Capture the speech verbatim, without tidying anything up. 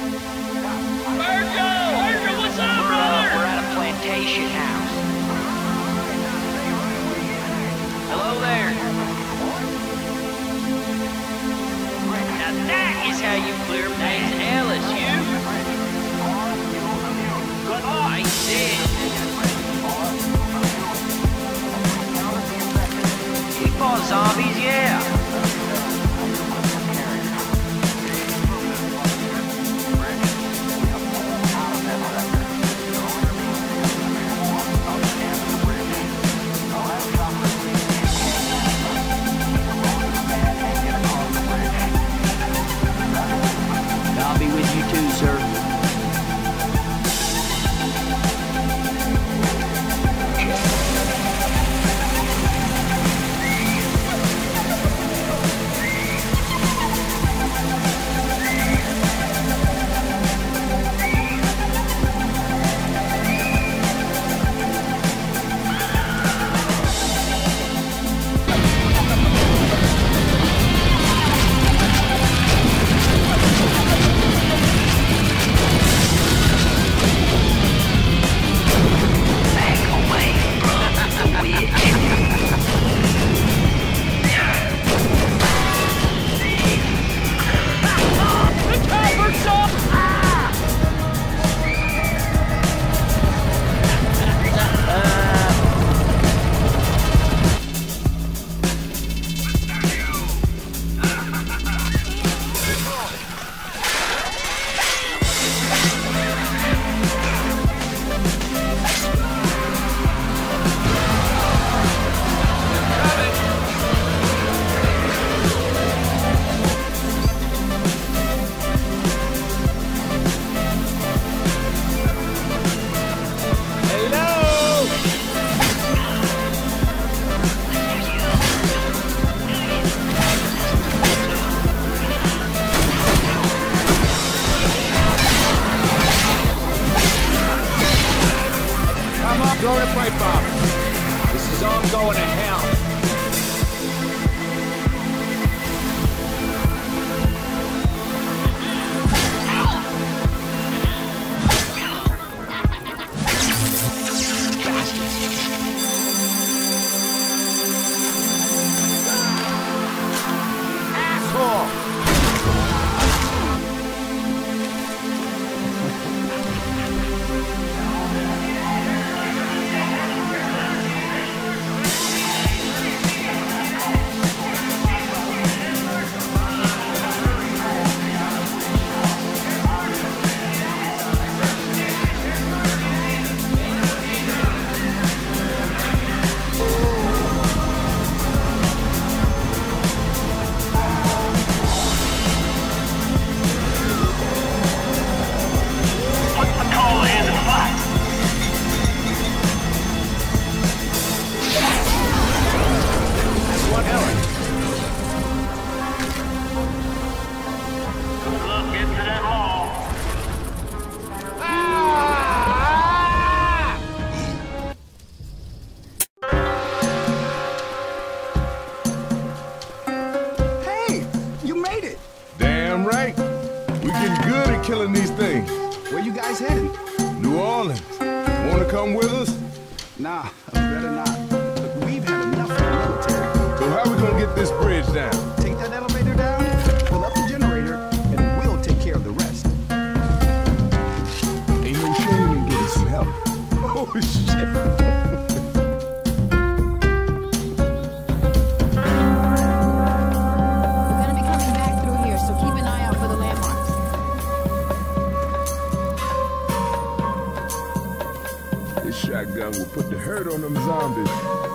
What's up, brother? We're at a plantation house. Hello there. Now that is how you clear names, Ellis, you. Good luck. I see. We fought zombies, yeah. I'll be with you too, sir. Throw the pipe bomb. This is all going to hell. Asshole! Killing these things. Where you guys heading? New Orleans. Wanna come with us? Nah, better not. Look, we've had enough of the military. So how we gonna get this bridge down? Take that elevator down, fill up the generator, and we'll take care of the rest. Ain't no shame in getting some help. Oh, shit. Shotgun will put the hurt on them zombies.